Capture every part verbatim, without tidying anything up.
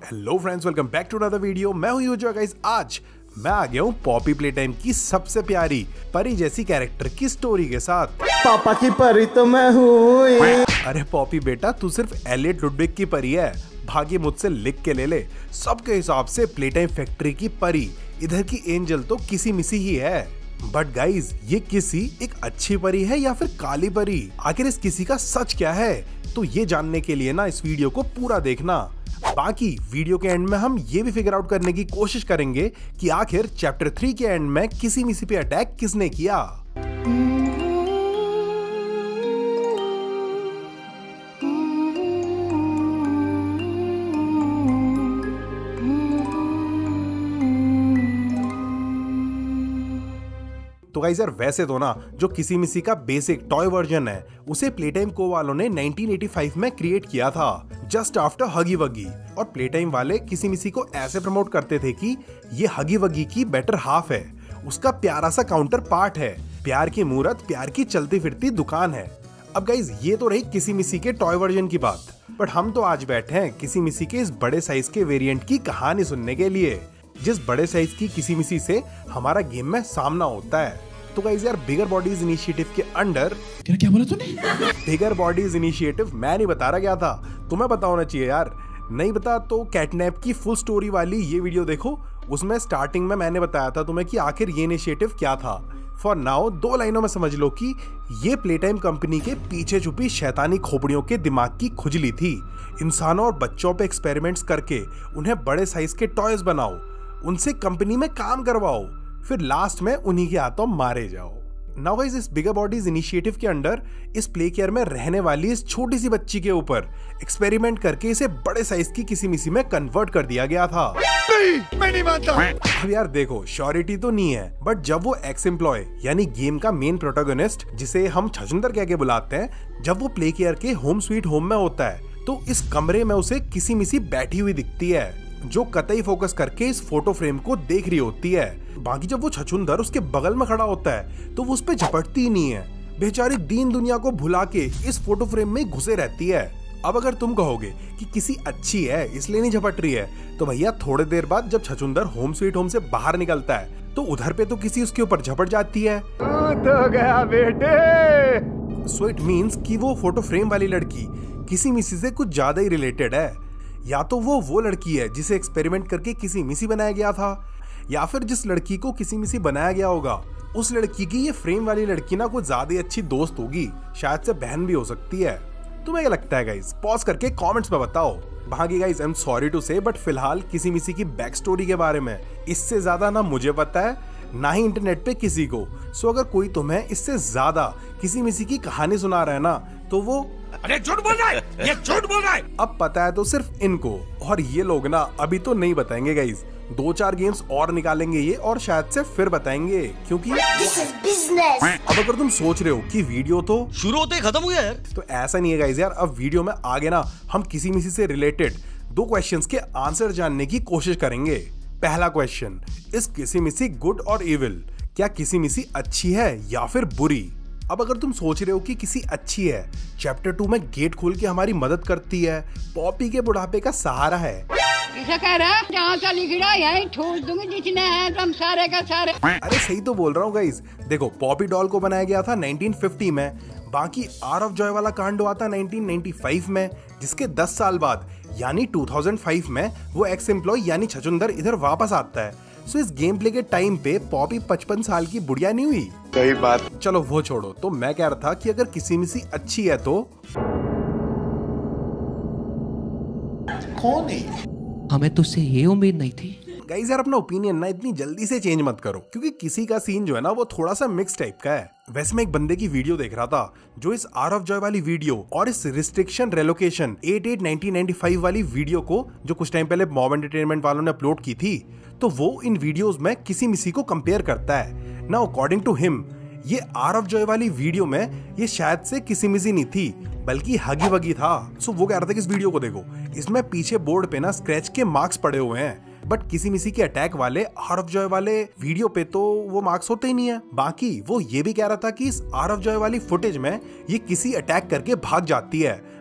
Hello friends, welcome back to another video. मैं हूं user guys. आज मैं आ गया हूं पॉपी प्लेटाइम की सबसे प्यारी परी जैसी कैरेक्टर की स्टोरी के साथ। पापा की परी तो मैं हूँ। अरे पॉपी बेटा, तू सिर्फ एलियट लुडविग की परी है। भाग्य मुझसे लिख के ले ले। सबके हिसाब से प्लेटाइम फैक्ट्री की परी इधर की एंजल तो किसी मिसी ही है। बट गाइज, ये किसी एक अच्छी परी है या फिर काली परी? आखिर इस किसी का सच क्या है? तो ये जानने के लिए ना इस वीडियो को पूरा देखना। बाकी वीडियो के एंड में हम ये भी फिगर आउट करने की कोशिश करेंगे कि आखिर चैप्टर थ्री के एंड में किसी मिसी पे अटैक किसने किया। तो गाइस यार, वैसे तो ना जो किसी मिसी का बेसिक टॉय वर्जन है उसे प्लेटाइम को वालों ने नाइनटीन एटी फाइव में क्रिएट किया था, जस्ट आफ्टर हगी वगी। और प्लेटाइम वाले किसी मिसी को ऐसे प्रमोट करते थे कि ये हगी वगी की बेटर हाफ है, उसका प्यारा सा काउंटर पार्ट है, प्यार की मूरत, प्यार की चलती फिरती दुकान है। अब गाइज, ये तो रही किसी मिसी के टॉय वर्जन की बात, बट हम तो आज बैठे हैं किसी मिसी के इस बड़े साइज के वेरिएंट की कहानी सुनने के लिए, जिस बड़े साइज की किसी मिसी से हमारा गेम में सामना होता है। तो गाइस यार, बिगर बॉडीज इनिशिएटिव के अंडर क्या क्या बोला तूने? बिगर बॉडीज इनिशिएटिव मैं नहीं बता रहा क्या था, तुम्हें पता होना चाहिए यार। नहीं बता तो कैटनैप की फुल स्टोरी वाली ये वीडियो देखो, उसमें स्टार्टिंग में मैंने बताया था तुम्हें कि आखिर ये इनिशिएटिव क्या था। फॉर नाउ दो लाइनों में समझ लो कि ये प्लेटाइम कंपनी के पीछे छुपी शैतानी खोपड़ियों के दिमाग की खुजली थी। इंसानों और बच्चों पे एक्सपेरिमेंट्स करके उन्हें बड़े साइज के टॉयज बनाओ, उनसे कंपनी में काम करवाओ, फिर लास्ट में उन्हीं के हाथों मारे जाओ। नाउ गाइस, इस बिगर बॉडीज इनिशिएटिव के अंडर इस प्ले केयर में रहने वाली इस छोटी सी बच्ची के ऊपर एक्सपेरिमेंट करके इसे बड़े साइज की किसी मिसी में कन्वर्ट कर दिया गया था। नहीं, मैं नहीं मानता। अब यार देखो, श्योरिटी तो नहीं है, बट जब वो एक्स एम्प्लॉय यानी गेम का मेन प्रोटोगोनिस्ट, जिसे हम छछुंदर कह के बुलाते हैं, जब वो प्ले केयर के होम स्वीट होम में होता है तो इस कमरे में उसे किसी मिसी बैठी हुई दिखती है, जो कतई फोकस करके इस फोटो फ्रेम को देख रही होती है। बाकी जब वो छछुंदर उसके बगल में खड़ा होता है तो वो उस पे झपटती ही नहीं है, बेचारी दीन दुनिया को भुला के इस फोटो फ्रेम में घुसे रहती है। अब अगर तुम कहोगे कि किसी अच्छी है इसलिए नहीं झपट रही है, तो भैया थोड़ी देर बाद जब छछुंदर होम स्वीट होम से बाहर निकलता है तो उधर पे तो किसी उसके ऊपर झपट जाती है। तो गया बेटे। सो इट मीन्स कि वो फोटो फ्रेम वाली लड़की किसी मिसी से कुछ ज्यादा ही रिलेटेड है। या तो वो वो लड़की है जिसे एक्सपेरिमेंट करके किसी मिसी बनाया गया था, या फिर जिस लड़की को किसी मिसी बनाया गया होगा उस लड़की की ये फ्रेम वाली लड़की ना कुछ ज्यादा अच्छी दोस्त होगी, शायद से बहन भी हो सकती है। तुम्हें क्या लगता है गाइस? पॉज करके कमेंट्स में बताओ। बाकी guys, I am sorry to say, but फिलहाल किसी मिसी की बैक स्टोरी के बारे में इससे ज्यादा ना मुझे पता है, ना ही इंटरनेट पे किसी को। सो अगर कोई तुम्हें इससे ज्यादा किसी मिसी की कहानी सुना रहा है ना, तो वो अरे झूठ बोल रहा है, ये झूठ बोल रहा है। अब पता है तो सिर्फ इनको, और ये लोग ना अभी तो नहीं बताएंगे गाइस, दो चार गेम्स और निकालेंगे ये और शायद से फिर बताएंगे, क्योंकि This is business. अब अगर तुम सोच रहे हो कि वीडियो तो शुरू होते ही खत्म हो गया यार, तो ऐसा नहीं है गाइस यार। अब वीडियो में आगे ना हम किसी मिसी से रिलेटेड दो क्वेश्चंस के आंसर जानने की कोशिश करेंगे। पहला क्वेश्चन, इस किसी मिसी गुड और इविल? क्या किसी मिसी अच्छी है या फिर बुरी? अब अगर तुम सोच रहे हो कि किसी अच्छी है, चैप्टर टू में गेट खोल के हमारी मदद करती है, पॉपी के बुढ़ापे का सहारा है, इसे कह रहा है जहाँ सा लिख रहा है यही ठोस दूंगी जितने हैं तुम सारे का सारे। अरे सही तो बोल रहा हूँ गाइस। देखो, पॉपी डॉल को बनाया गया था नाइनटीन फिफ्टी में, बाकी आर ऑफ जॉय वाला कांड हुआ था नाइनटीन नाइंटी फाइव में, जिसके दस साल बाद यानी टू थाउजेंड फाइव में वो एक्स एम्प्लॉय यानी छछुंदर इधर वापस आता है। सो इस गेम प्ले के टाइम पे पॉपी पचपन साल की बुढ़िया नहीं हुई। सही बात। चलो वो छोड़ो, तो मैं कह रहा था कि अगर किसी मिसी अच्छी है तो कौन है? हमें तुझसे ये उम्मीद नहीं थी। गाइस यार, अपना ओपिनियन ना इतनी जल्दी से चेंज मत करो, क्योंकि किसी का सीन जो है ना वो थोड़ा सा मिक्स टाइप का है। वैसे मैं एक बंदे की वीडियो देख रहा था जो इस आर ऑफ जॉय वाली वीडियो और इस restriction relocation eight eight nineteen ninety five वाली वीडियो को, जो कुछ टाइम पहले मॉब एंटरटेनमेंट वालों ने अपलोड की थी, तो वो इन वीडियोस में किसी मिसी को कंपेयर करता है ना। अकॉर्डिंग टू हिम, ये आर ऑफ जॉय वाली वीडियो में ये शायद से किसी मिसी नहीं थी, बल्कि हगी वगी था। सो वो कह रहा था कि इस वीडियो को देखो, इसमें पीछे बोर्ड पे ना स्क्रैच के मार्क्स पड़े हुए हैं, बट किसी मिसी के अटैक वाले आर ऑफ जॉय वाले वीडियो पे तो वो मार्क्स होते ही नहीं है। बाकी वो ये भी कह रहा था कि इस आर ऑफ जॉय वाली फुटेज में ये किसी अटैक करके भाग जाती है,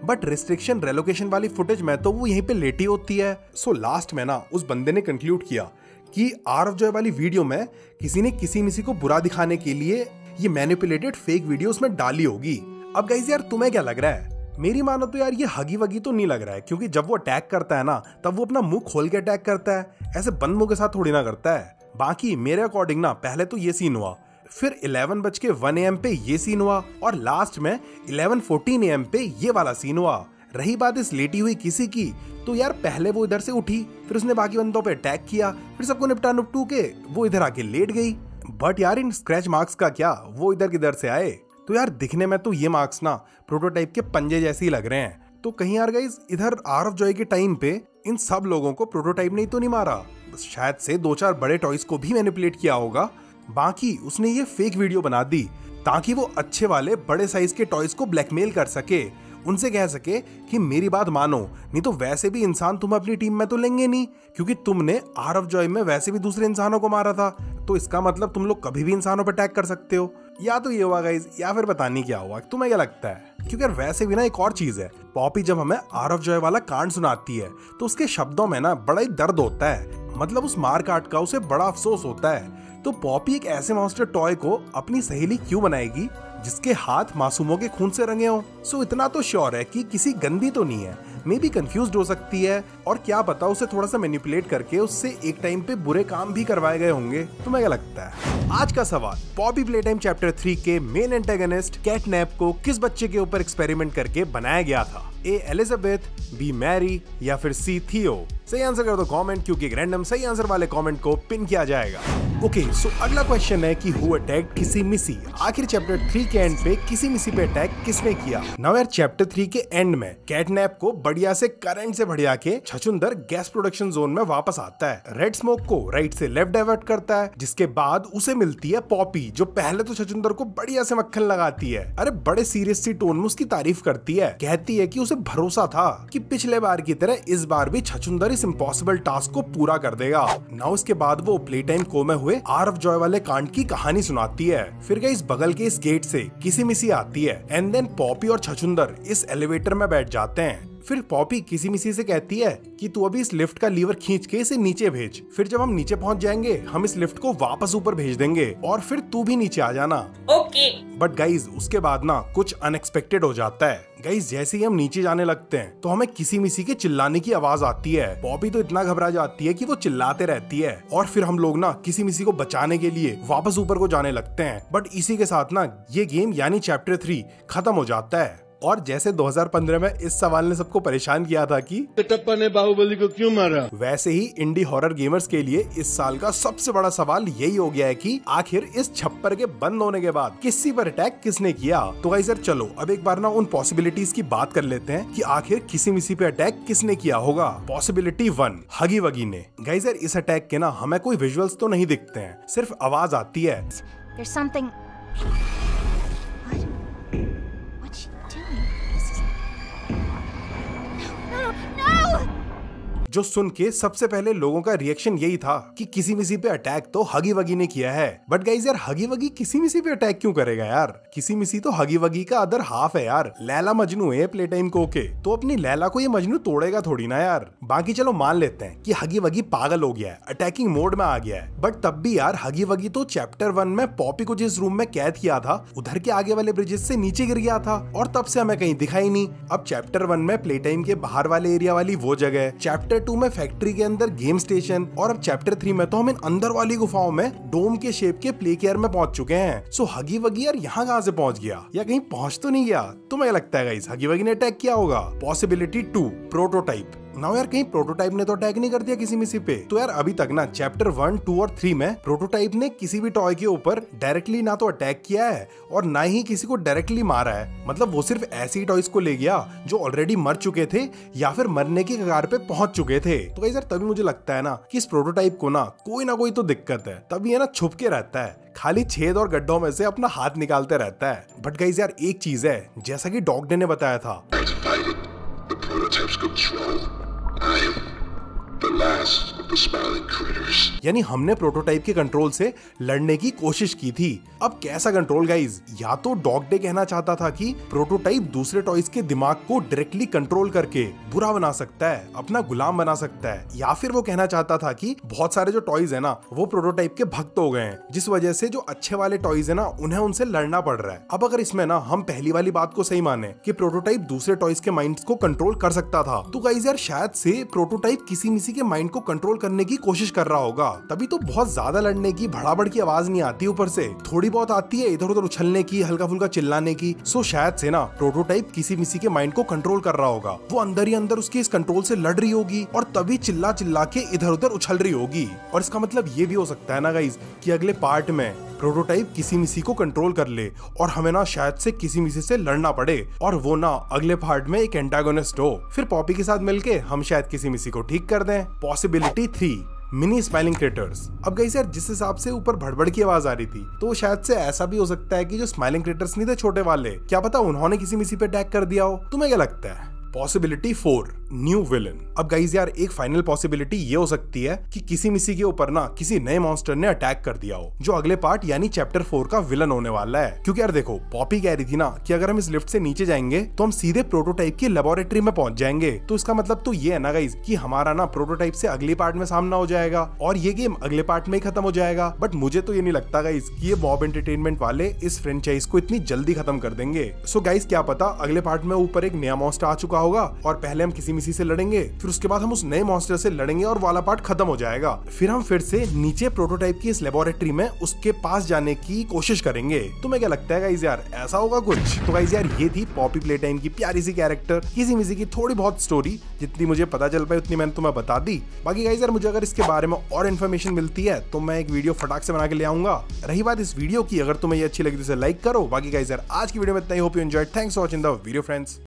बट रिस्ट्रिक्शन रेलोकेशन वाली फुटेज में तो वो यहीं पे लेटी होती है। सो लास्ट में ना उस बंदे ने कंक्लूड किया कि आरव जॉय वाली वीडियो में किसी ने किसी मिसी को बुरा दिखाने के लिए ये मैनिपुलेटेड फेक वीडियो उसमें डाली होगी। अब गाइस यार तुम्हें क्या लग रहा है? मेरी मानो तो यार ये हगी वगी तो नहीं लग रहा है, क्योंकि जब वो अटैक करता है ना तब वो अपना मुंह खोल के अटैक करता है, ऐसे बंद मुंह के साथ थोड़ी ना करता है। बाकी मेरे अकॉर्डिंग ना पहले तो ये सीन हुआ, फिर इलेवन बज के वन ए एम पे ये सीन हुआ और लास्ट में इलेवन फोर्टीन ए एम पे ये वाला सीन हुआ। रही बात इस लेटी हुई किसी की, तो यार पहले वो इधर से उठी, फिर उसने बाकी बंदों पे अटैक किया, फिर सबको निपटा निपटू के वो इधर आके लेट गई। बट यार इन स्क्रैच मार्क्स का क्या, वो इधर किधर से आए? तो यार दिखने में तो ये मार्क्स ना प्रोटोटाइप के पंजे जैसे ही लग रहे हैं। तो कहीं यार गाइस इधर आरव जॉय के टाइम पे इन सब लोगों को प्रोटोटाइप ने ही तो नहीं मारा, शायद से दो चार बड़े टॉयज को भी मैनिपुलेट किया होगा। बाकी उसने ये फेक वीडियो बना दी ताकि वो अच्छे वाले बड़े साइज के टॉयज को ब्लैकमेल कर सके, उनसे कह सके कि मेरी बात मानो, नहीं तो वैसे भी इंसान तुम अपनी टीम में तो लेंगे नहीं, क्योंकि तुमने आरव जॉय में वैसे भी दूसरे इंसानों को मारा था, तो इसका मतलब तुम लोग कभी भी इंसानों पर अटैक कर सकते हो। या तो ये हुआ गाइस, या फिर पता नहीं क्या हुआ। तुम्हें क्या लगता है? क्योंकि यार वैसे भी ना एक और चीज है, पॉपी जब हमें आरव जॉय वाला कांड सुनाती है तो उसके शब्दों में ना बड़ा ही दर्द होता है, मतलब उस मार काट का उसे बड़ा अफसोस होता है। तो पॉपी एक ऐसे मॉन्स्टर टॉय को अपनी सहेली क्यों बनाएगी जिसके हाथ मासूमों के खून से रंगे हों? सो इतना तो श्योर है कि किसी गंदी तो नहीं है, मे बी कंफ्यूज्ड हो सकती है, और क्या पता उसे थोड़ा सा मैनिपुलेट करके उससे एक टाइम पे बुरे काम भी करवाए गए होंगे। तुम्हें क्या लगता है? आज का सवाल, पॉपी प्लेटाइम चैप्टर थ्री के मेन एंटागनिस्ट कैटनैप को किस बच्चे के ऊपर एक्सपेरिमेंट करके बनाया गया था? ए एलिजाबेथ, बी मैरी, या फिर सी थियो? सही आंसर कर दो कमेंट, क्योंकि एक रैंडम सही आंसर वाले कमेंट को पिन किया जाएगा। ओके सो अगला क्वेश्चन है कि हु अटैक्ड किसी मिसी? आखिर चैप्टर थ्री के एंड पे किसी मिसी पे अटैक किसने किया? नाउ यार चैप्टर थ्री के एंड में कैटनैप को बढ़िया से करंट से बढ़िया के छछुंदर गैस प्रोडक्शन जोन में वापस आता है, रेड स्मोक को राइट से लेफ्ट डाइवर्ट करता है, जिसके बाद उसे मिलती है पॉपी, जो पहले तो छछुंदर को बढ़िया से मक्खन लगाती है, अरे बड़े सीरियस सी टोन में उसकी तारीफ करती है, कहती है कि उसे भरोसा था कि पिछले बार की तरह इस बार भी छछुंदर इस इम्पॉसिबल टास्क को पूरा कर देगा। नाउ इसके बाद वो प्ले टाइम को में हुए आरव जॉय वाले कांड की कहानी सुनाती है। फिर इस बगल के इस गेट से किसी मिसी आती है एंड देन पॉपी और छछुंदर इस एलिवेटर में बैठ जाते हैं। फिर पॉपी किसी मिसी से कहती है कि तू अभी इस लिफ्ट का लीवर खींच के इसे नीचे भेज, फिर जब हम नीचे पहुंच जाएंगे हम इस लिफ्ट को वापस ऊपर भेज देंगे और फिर तू भी नीचे आ जाना। ओके। बट गाइज उसके बाद ना कुछ अनएक्सपेक्टेड हो जाता है। गाइज जैसे ही हम नीचे जाने लगते हैं तो हमें किसी मिसी के चिल्लाने की आवाज आती है। पॉपी तो इतना घबरा जाती है कि वो चिल्लाते रहती है और फिर हम लोग ना किसी मिसी को बचाने के लिए वापस ऊपर को जाने लगते हैं। बट इसी के साथ ना ये गेम यानी चैप्टर थ्री खत्म हो जाता है। और जैसे दो हज़ार पंद्रह में इस सवाल ने सबको परेशान किया था कि कटप्पा ने बाहुबली को क्यों मारा, वैसे ही इंडी हॉरर गेमर्स के लिए इस साल का सबसे बड़ा सवाल यही हो गया है कि आखिर इस छप्पर के बंद होने के बाद किसी पर अटैक किसने किया। तो गाइस यार चलो अब एक बार ना उन पॉसिबिलिटीज की बात कर लेते हैं कि आखिर किसी मिसी पे अटैक किसने किया होगा। पॉसिबिलिटी वन, हगी वगी ने। गाइस यार इस अटैक के ना हमें कोई विजुअल्स तो नहीं दिखते हैं, सिर्फ आवाज आती है। There's something. जो सुन के सबसे पहले लोगों का रिएक्शन यही था कि किसी मिसी पे अटैक तो हगी वगी ने किया है। बट गाइस यार हगी वगी किसी मिसी पे अटैक क्यों करेगा यार? किसी मिसी तो हगी वगी का अदर हाफ है यार, लैला मजनू है प्ले टाइम को के, तो अपनी लैला को ये मजनू तोड़ेगा थोड़ी ना यार। बाकी चलो मान लेते हैं कि हगी वगी पागल हो गया है, अटैकिंग मोड में आ गया है, बट तब भी यार हगी वगी तो चैप्टर वन में पॉपी को जिस रूम में कैद किया था उधर के आगे वाले ब्रिजेस से नीचे गिर गया था और तब से हमें कहीं दिखाई नहीं। अब चैप्टर वन में प्ले टाइम के बाहर वाले एरिया वाली वो जगह, चैप्टर टू में फैक्ट्री के अंदर गेम स्टेशन, और अब चैप्टर थ्री में तो हम इन अंदर वाली गुफाओं में डोम के शेप के प्ले केयर में पहुंच चुके हैं। सो हगी वगी यार यहाँ कहाँ से पहुंच गया, या कहीं पहुंच तो नहीं गया? तुम्हें लगता है गाइस हगी वगी ने अटैक किया होगा? Possibility to, prototype. नाउ यार कहीं प्रोटोटाइप ने तो अटैक नहीं कर दिया किसी मिसी पे? तो यार अभी तक ना चैप्टर वन, टू और थ्री में प्रोटोटाइप ने किसी भी टॉय के ऊपर डायरेक्टली ना तो अटैक किया है और ना ही किसी को डायरेक्टली मारा है। मतलब वो सिर्फ ऐसी टॉयज को ले गया जो ऑलरेडी मर चुके थे या फिर मरने की कगार पे पहुंच चुके थे। तो गाइस यार तभी मुझे लगता है ना कि इस प्रोटोटाइप को ना कोई ना कोई तो दिक्कत है, तभी है ना छुप के रहता है, खाली छेद और गड्ढों में से अपना हाथ निकालते रहता है। बट गाइस यार एक चीज है, जैसा कि डॉग डे ने बताया था, I am the last of the smiling critters. यानी हमने प्रोटोटाइप के कंट्रोल से लड़ने की कोशिश की थी। अब कैसा कंट्रोल गाइज? या तो डॉग डे कहना चाहता था कि प्रोटोटाइप दूसरे टॉयज के दिमाग को डायरेक्टली कंट्रोल करके बुरा बना सकता है, अपना गुलाम बना सकता है, या फिर वो कहना चाहता था कि बहुत सारे जो टॉयज है ना वो प्रोटोटाइप के भक्त हो गए हैं, जिस वजह से जो अच्छे वाले टॉयज है ना उन्हें उनसे लड़ना पड़ रहा है। अब अगर इसमें ना हम पहली वाली बात को सही माने कि प्रोटोटाइप दूसरे टॉयज के माइंड्स को कंट्रोल कर सकता था, तो गाइज यार शायद से प्रोटोटाइप किसी मिसी के माइंड को कंट्रोल करने की कोशिश कर रहा होगा। तभी तो बहुत ज्यादा लड़ने की भड़ाभड़ की आवाज नहीं आती, ऊपर से थोड़ी बहुत आती है इधर उधर उछलने की, हल्का फुल्का चिल्लाने की। सो शायद से ना प्रोटोटाइप किसी मिसी के माइंड को कंट्रोल कर रहा होगा, वो अंदर ही अंदर उसके इस कंट्रोल से लड़ रही होगी और तभी चिल्ला चिल्ला के इधर उधर उछल रही होगी। और इसका मतलब ये भी हो सकता है ना गाइज कि अगले पार्ट में प्रोटोटाइप किसी मिसी को कंट्रोल कर ले और हमें ना शायद से किसी मिसी से लड़ना पड़े और वो ना अगले पार्ट में एक एंटागोनिस्ट हो। फिर पॉपी के साथ मिलके हम शायद किसी मिसी को ठीक कर दें। Possibility three, mini smiling creators. अब गाइस यार जिस हिसाब से ऊपर भड़बड़ की आवाज आ रही थी, तो शायद से ऐसा भी हो सकता है कि जो स्माइलिंग क्रिएटर्स नहीं थे छोटे वाले, क्या पता उन्होंने किसी मिसी पे अटैक कर दिया हो। तुम्हें क्या लगता है? Possibility four, new villain. अब गाइस यार एक फाइनल पॉसिबिलिटी ये हो सकती है कि किसी मिसी के ऊपर ना किसी नए मॉन्स्टर ने अटैक कर दिया हो, जो अगले पार्ट यानी चैप्टर फोर का विलन होने वाला है। क्योंकि यार देखो पॉपी कह रही थी ना कि अगर हम इस लिफ्ट से नीचे जाएंगे तो हम सीधे प्रोटोटाइप की लेबोरेटरी में पहुंच जाएंगे। तो इसका मतलब तो ये है ना गाइस कि हमारा ना प्रोटोटाइप से अगले पार्ट में सामना हो जाएगा और ये गेम अगले पार्ट में ही खत्म हो जाएगा। बट मुझे तो ये नहीं लगता गाइस कि ये बॉब एंटरटेनमेंट वाले इस फ्रेंचाइज को इतनी जल्दी खत्म कर देंगे। सो गाइस क्या पता अगले पार्ट में ऊपर एक नया मॉन्स्टर आ चुका होगा और पहले हम किसी मिसी से लड़ेंगे, फिर उसके बाद हम उस नए मॉन्स्टर से लड़ेंगे और वाला पार्ट खत्म हो जाएगा। फिर हम फिर से नीचे प्रोटोटाइप की इस लेबोरेटरी में उसके पास जाने की कोशिश करेंगे। तुम्हें क्या लगता है गाइस यार ऐसा होगा कुछ? तो गाइस यार ये थी पॉपी प्लेटाइम की प्यारी सी कैरेक्टर, किसी मिसी की थोड़ी बहुत स्टोरी। जितनी मुझे पता चल पाई उतनी मैंने तुम्हें बता दी। बाकी गाइस यार मुझे अगर इसके बारे में और इन्फॉर्मेशन मिलती है तो मैं एक वीडियो फटाक से बना के ले आऊंगा। रही बात इस वीडियो की, अगर तुम्हें ये अच्छी लगी तो इसे लाइक करो। बाकी गाइस यार आज की वीडियो में इतना ही। Hope you enjoyed. Thanks for watching the video friends.